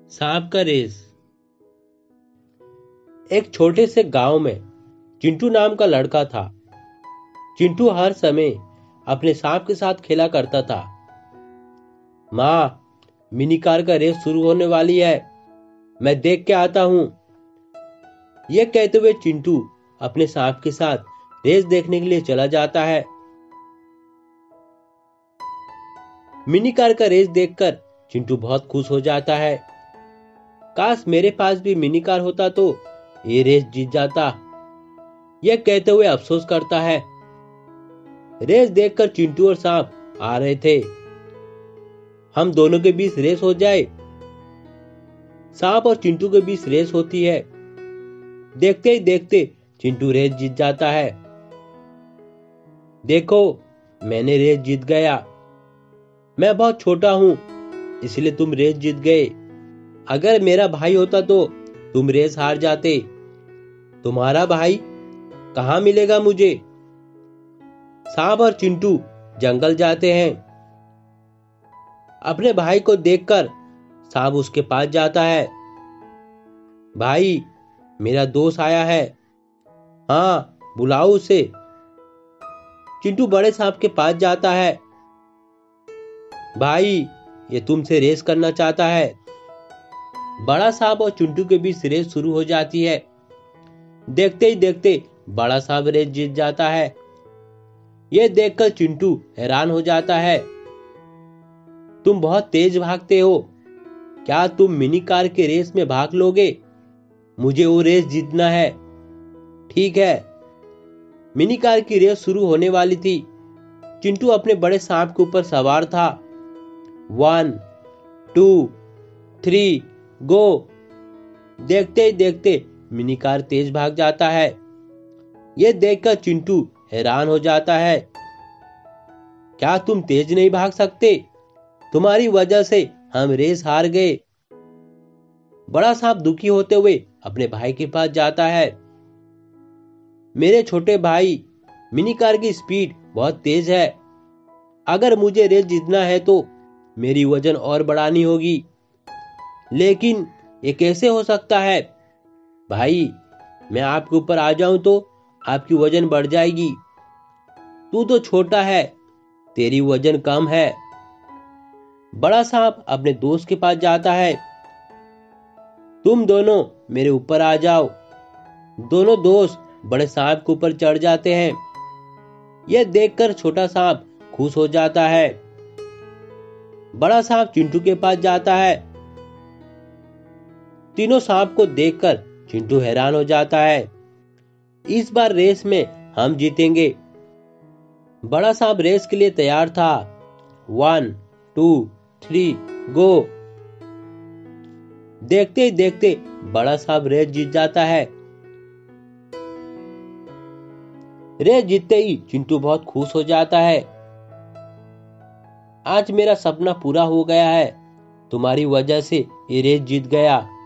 सांप का रेस। एक छोटे से गांव में चिंटू नाम का लड़का था। चिंटू हर समय अपने सांप के साथ खेला करता था। माँ, मिनी कार का रेस शुरू होने वाली है, मैं देख के आता हूँ। यह कहते हुए चिंटू अपने सांप के साथ रेस देखने के लिए चला जाता है। मिनी कार का रेस देखकर चिंटू बहुत खुश हो जाता है। काश मेरे पास भी मिनी कार होता तो ये रेस जीत जाता, यह कहते हुए अफसोस करता है। रेस देखकर चिंटू और सांप आ रहे थे। हम दोनों के बीच रेस हो जाए। सांप और चिंटू के बीच रेस होती है। देखते ही देखते चिंटू रेस जीत जाता है। देखो, मैंने रेस जीत गया। मैं बहुत छोटा हूं, इसलिए तुम रेस जीत गए। अगर मेरा भाई होता तो तुम रेस हार जाते। तुम्हारा भाई कहां मिलेगा मुझे? सांप और चिंटू जंगल जाते हैं। अपने भाई को देखकर सांप उसके पास जाता है। भाई, मेरा दोस्त आया है। हाँ, बुलाओ उसे। चिंटू बड़े सांप के पास जाता है। भाई, ये तुमसे रेस करना चाहता है। बड़ा सांप और चिंटू के बीच रेस शुरू हो जाती है। देखते ही देखते बड़ा सांप रेस जीत जाता है। यह देखकर चिंटू हैरान हो जाता है। तुम बहुत तेज भागते हो, क्या तुम मिनी कार के रेस में भाग लोगे? मुझे वो रेस जीतना है। ठीक है। मिनी कार की रेस शुरू होने वाली थी। चिंटू अपने बड़े सांप के ऊपर सवार था। 1, 2, 3, गो। देखते ही देखते मिनी कार तेज भाग जाता है। यह देखकर चिंटू हैरान हो जाता है। क्या तुम तेज नहीं भाग सकते? तुम्हारी वजह से हम रेस हार गए। बड़ा सांप दुखी होते हुए अपने भाई के पास जाता है। मेरे छोटे भाई, मिनी कार की स्पीड बहुत तेज है। अगर मुझे रेस जीतना है तो मेरी वजन और बढ़ानी होगी। लेकिन ये कैसे हो सकता है? भाई, मैं आपके ऊपर आ जाऊं तो आपकी वजन बढ़ जाएगी। तू तो छोटा है, तेरी वजन कम है। बड़ा सांप अपने दोस्त के पास जाता है। तुम दोनों मेरे ऊपर आ जाओ। दोनों दोस्त बड़े सांप के ऊपर चढ़ जाते हैं। यह देखकर छोटा सांप खुश हो जाता है। बड़ा सांप चिंटू के पास जाता है। तीनों सांप को देखकर चिंटू हैरान हो जाता है। इस बार रेस में हम जीतेंगे। बड़ा सांप रेस के लिए तैयार था। 1, 2, 3, गो। देखते ही देखते बड़ा सांप रेस जीत जाता है। रेस जीतते ही चिंटू बहुत खुश हो जाता है। आज मेरा सपना पूरा हो गया है। तुम्हारी वजह से ये रेस जीत गया।